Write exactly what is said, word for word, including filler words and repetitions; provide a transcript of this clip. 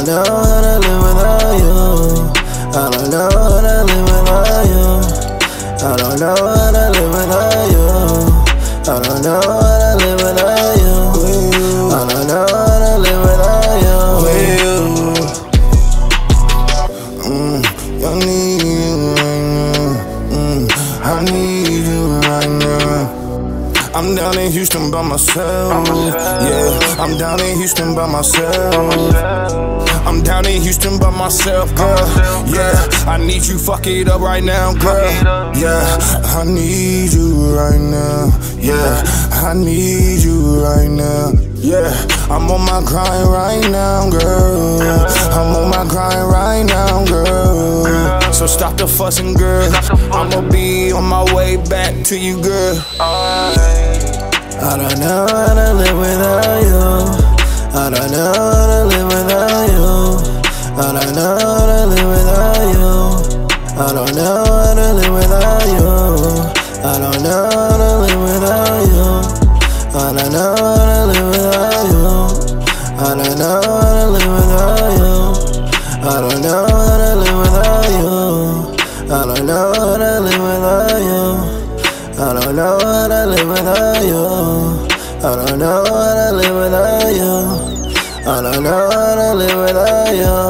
don't know how to live without you. I don't know how to live without you. I don't know how to live without you. I don't know how to live without you. I don't know how to live without you. Mm, I need you right now. Mm, I need you right now. I'm down in Houston by myself. Yeah, I'm down in Houston by myself. I'm down in Houston by myself, girl. Yeah, I need you, fuck it up right now, girl. Yeah, I need you right now. Yeah, I need you right now. Yeah, I'm on my grind right now, girl. I'm on my grind right now, girl. So stop the fussing, girl. I'ma be on my way back to you, girl. I don't know how to live without you. I don't know how to live without you. I don't know how to live without you. I don't know how to live without you. I don't know how to live without you. I don't know how to live without you. I don't know how to live without you. I don't know how to live without you. I don't know how to live without you. I don't know how to live without you. I don't know how to live without you. I don't know how to live without you.